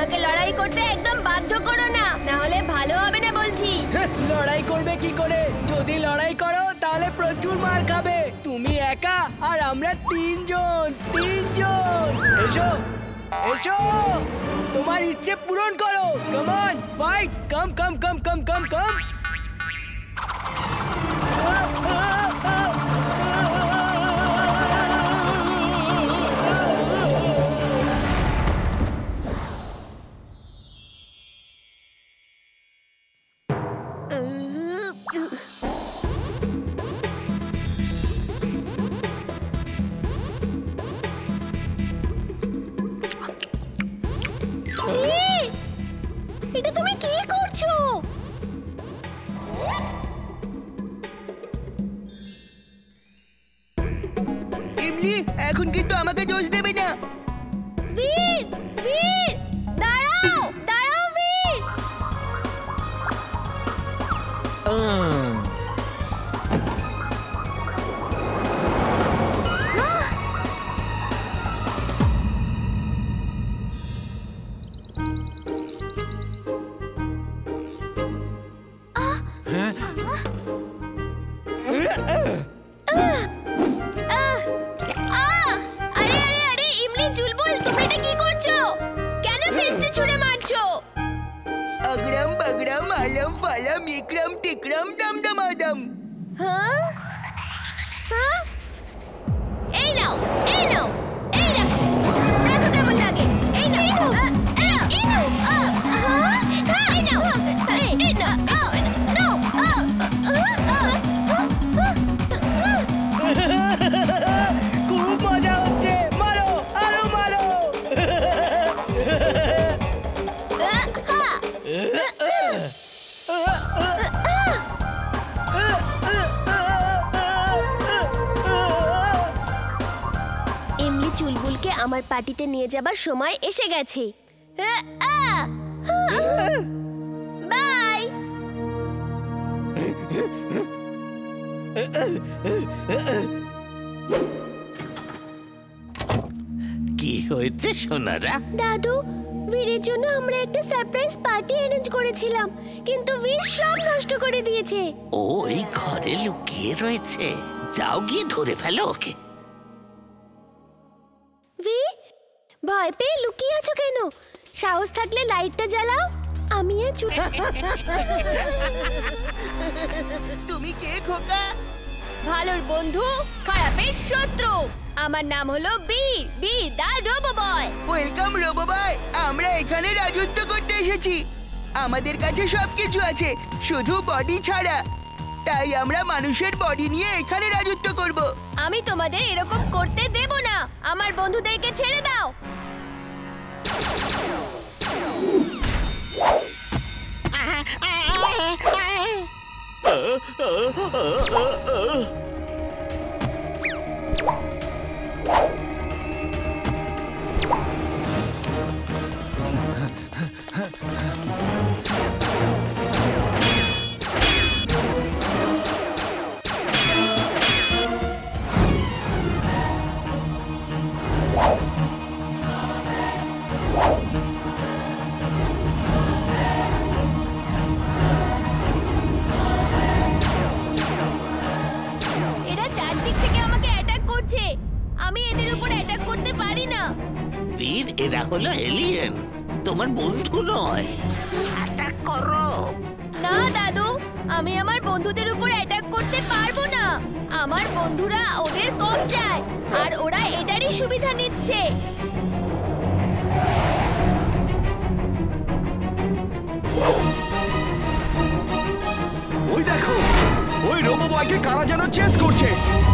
ওকে লড়াই করতে একদম বাধ্য করো না, না হলে ভালো হবে না বলছি। লড়াই করবে কি করে? যদি লড়াই করো তাহলে প্রচুর মার খাবে। তুমি একা আর আমরা তিনজন। এসো এসো, তোমার ইচ্ছে পূরণ করো। Come on, fight, come come come come come come. এটা তুমি কি করছো? ইমলি, এখন কিন্তু আমাকে দোষ দেবে না। বীর, বীর, দাঁড়াও, দাঁড়াও বীর। আরে আরে আরে ইমলি, চুলবুল, তোমরা এটা কি করছো? কেন পেস্টে ছুঁড়ে মারছো? अग्रम बगरम आलम फालम इकरम टिकरम डम डम आदम। হ্যাঁ হ্যাঁ, এই নাও, এই নাও, এই নাও, দেখো কেমন লাগে। এই নাও, এই নাও, এই নাও, এই নাও, এই নাও, নাও। খুব মজা হচ্ছে, মারো, আরো মারো। এমনি চুলবুলকে আমার পার্টিতে নিয়ে যাবার সময় এসে গেছে। বাই। কি হয়েছে সোনারা? দাদু, বীরের জন্য আমরা একটা সারপ্রাইজ পার্টি অ্যারেঞ্জ করেছিলাম, কিন্তু বীর সব নষ্ট করে দিয়েছে। ও এই ঘরে লুকিয়ে রয়েছে, যাও গিয়ে ধরে ফেলো ওকে। বীর, ভয় পেয়ে লুকিয়ে আছো কেন? সাহস থাকলে লাইটটা জ্বালাও। আমি আর তুমি কে খোকা? ভালোর বন্ধু, খারাপের শত্রু। আমার নাম হলো Vir, Vir the robo boy. Welcome robo boy. আমরা এখানে রাজত্ব করতে এসেছি। আমাদের কাছে সবকিছু আছে, শুধু বডি ছাড়া। তাই আমরা মানুষের বডি নিয়ে এখানে রাজত্ব করব। আমি তোমাদের এরকম করতে দেব না। আমার বন্ধুদেরকে ছেড়ে দাও। এরা চারদিক থেকে আমাকে অ্যাটাক করছে। আমি এদের উপর অ্যাটাক করতে পারি না। বীর, এরা হলো এলিয়েন, তোমার বন্ধু নয়। অ্যাটাক করো। না দাদু, আমি আমার বন্ধুদের উপর অ্যাটাক করতে পারবো না। আমার বন্ধুরা ওদের কম যায়, আর ওরা এটারই সুবিধা নিচ্ছে। ওই দেখো, ওই রোবো বয়কে কারা যেন চেস করছে।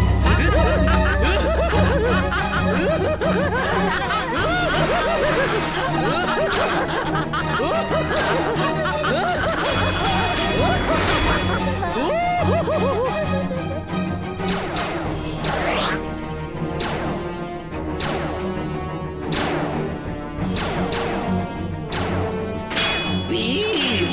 বীর,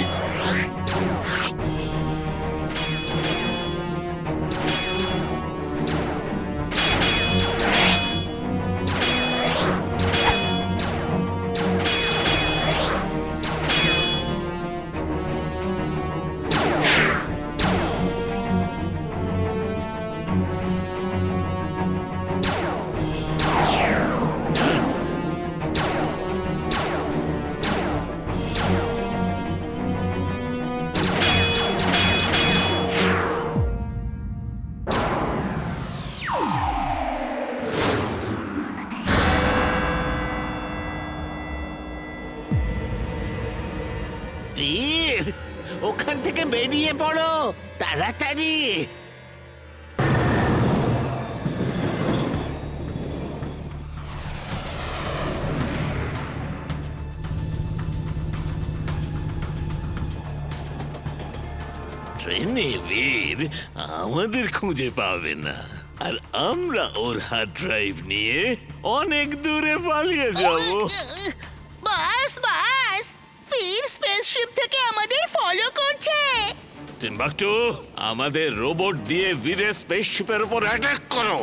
বীর, ওখান থেকে বেরিয়ে পড়ো তাড়াতাড়ি। ট্রেনে বীর আমাদের খুঁজে পাবে না, আর আমরা ওর হার্ড ড্রাইভ নিয়ে অনেক দূরে পালিয়ে যাব। বাস বাস, ফির স্পেসশিপ থেকে আমাদের ফলো করছে। টিম্বাকটু, আমাদের রোবট দিয়ে বীরের স্পেসশিপের উপর অ্যাটাক করো।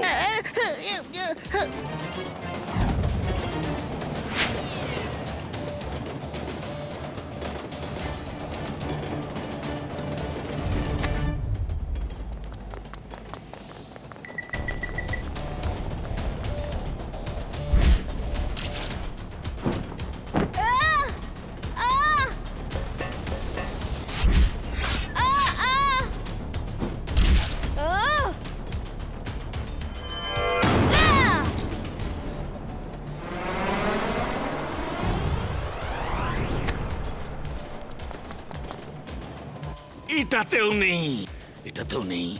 এটাতেও নেই, এটাতেও নেই,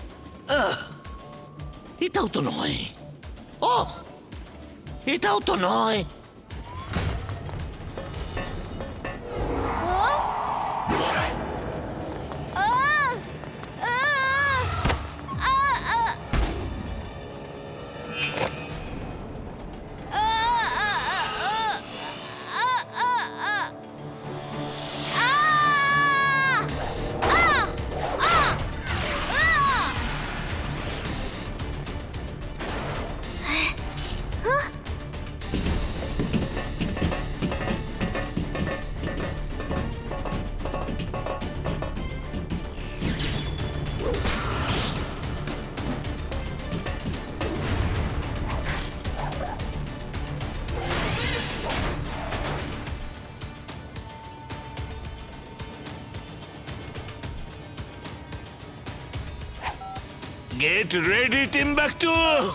এটাও তো নয়, ও এটাও তো নয়। Get ready, Timbuktu!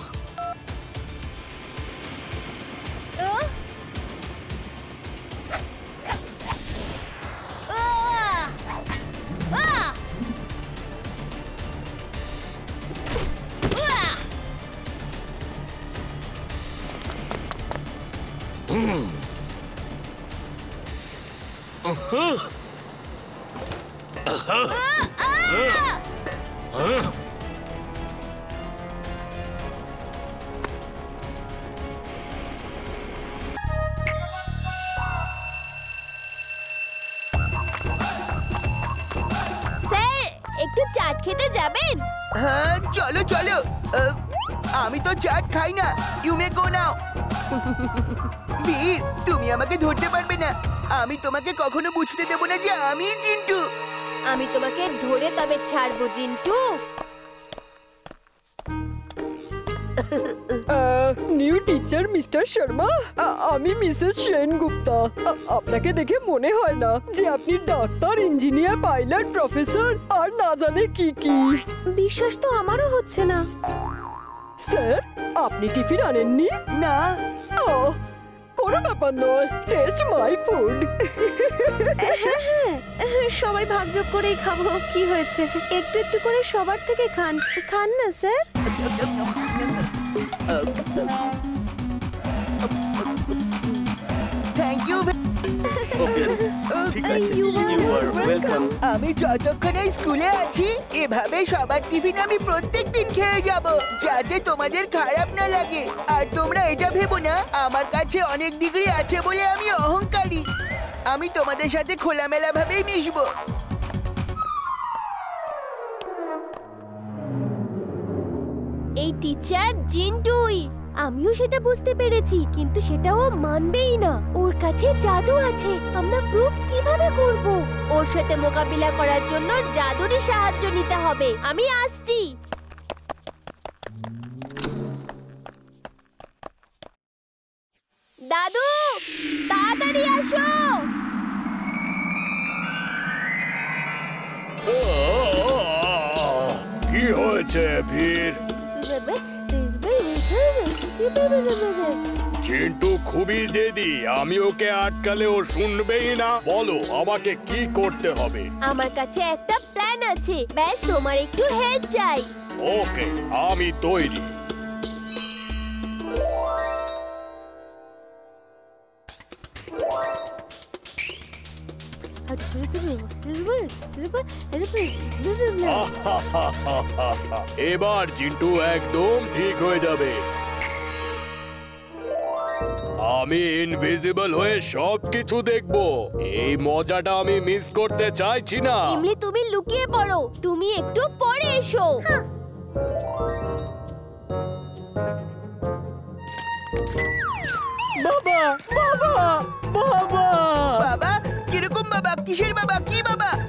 একটু চাট খেতে যাবেন? হ্যাঁ চলো চলো, আমি তো চাট খাই না। You may go now. Vir, তুমি আমাকে ধরতে পারবে না। আমি তোমাকে কখনো বুঝতে দেব না যে আমি জিন্টু। আমি তোমাকে ধরে তবে ছাড়বো Jintu. New teacher mister Sharma, আমি মিসেস সেনগুপ্তা। আপনাকে দেখে মনে হয় না যে আপনি ডাক্তার, ইঞ্জিনিয়ার, পাইলট, প্রফেসর আর না জানে কি কি। বিশ্বাস তো আমারও হচ্ছে না। স্যার, আপনি টিফিন আনেননি? না। ও, কোনো ব্যাপার নয়, টেস্ট মাই ফুড। সবাই ভাগযোগ করেই খাবো, কি হয়েছে? একটু একটু করে সবার থেকে খান। খান না স্যার। Thank you. ঠিক আছে, You are ওয়েলকাম। আমি যতক্ষণ এই স্কুলে আছি এভাবে সবার টিফিন আমি প্রত্যেকদিন খেয়ে যাব, যাতে তোমাদের খারাপ না লাগে। আর তোমরা এটা ভেবো না আমার কাছে অনেক ডিগ্রি আছে বলে আমি অহংকারী। আমি তোমাদের সাথে খোলামেলা ভাবেই মিশবো। এই টিচার জিন্টুই। আমিও সেটা বুঝতে পেরেছি, কিন্তু সেটা ও মানবেই না। ওর কাছে জাদু আছে। আমরা প্রুফ কিভাবে করব? ওর সাথে মোকাবিলা করার জন্য জাদুরই সাহায্য নিতে হবে। আমি আসছি। দাদু, তাড়াতাড়ি আসো। কি হয়েছে বীর? চিন্টু খুবই জেদি, আমি ওকে আটকালে ও শুনবেই না। বলো আমাকে কি করতে হবে? আমার কাছে একটা প্ল্যান আছে, ব্যাস তোমার একটু হেল্প চাই। ওকে, আমি তৈরি। এবার চিন্টু একদম ঠিক হয়ে যাবে। আমি ইনভিজিবল হয়ে সবকিছু দেখবো। এই মজাটা আমি মিস করতে চাইছি না। ইমলি তুমি লুকিয়ে পড়ো, তুমি একটু পরে এসো। বাবা বাবা বাবা বাবা কিরকম বাবা? কিসের বাবা? কি বাবা?